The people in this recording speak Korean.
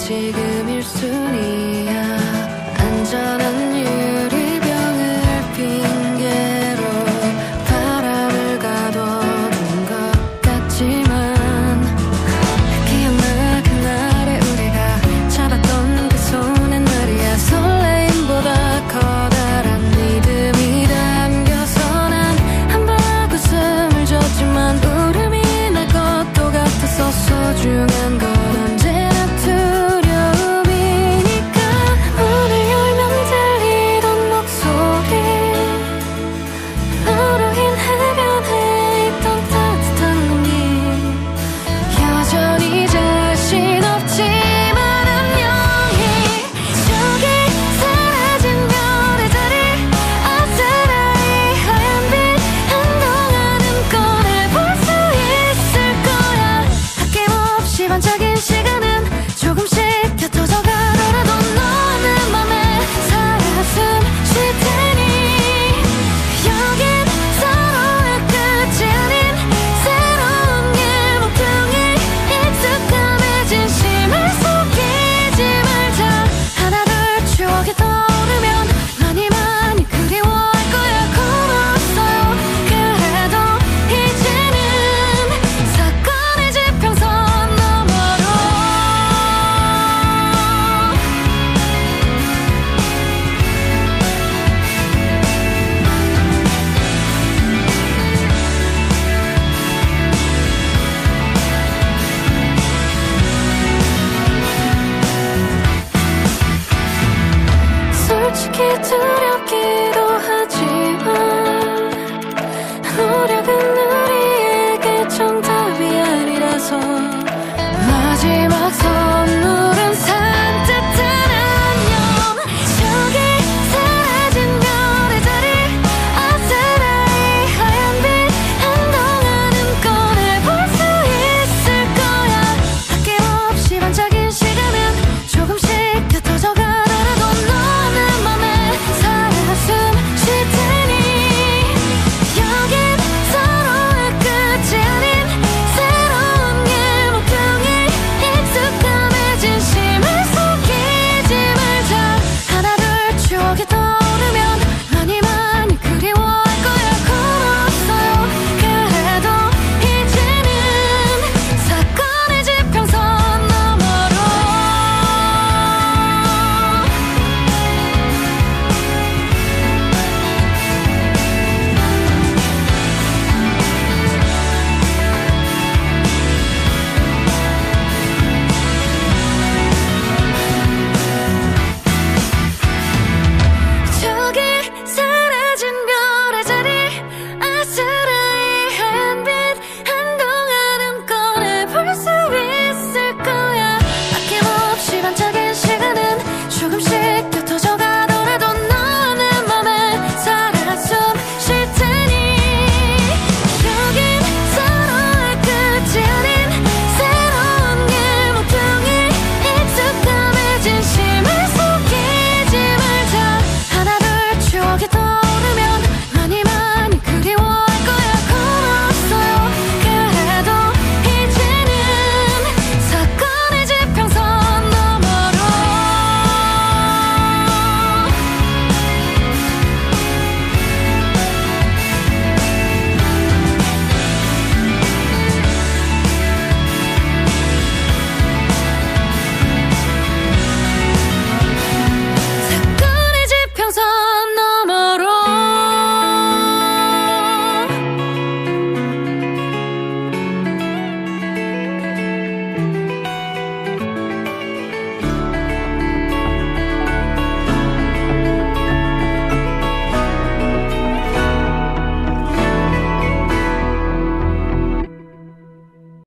지금 1순위야. 안전한 유리병을 핑계로 바람을 가둬둔 것 같지만 기억나 그날에 우리가 잡았던 그 손엔 말이야. 설레임보다 커다란 믿음이 담겨서 난 한 방 웃음을 줬지만 울음이 날 것도 같아서 소중한 건 언제나 두려움이니까. 문을 열면 들리던 목소리, 너로 인해 변해 있던 따뜻한 공기, 여전히 자신 없지만 안녕히. 저기 사라진 별의 자리, 아스라이 하얀 빛 한동안은 꺼내볼 수 있을 거야. 아낌없이 반짝인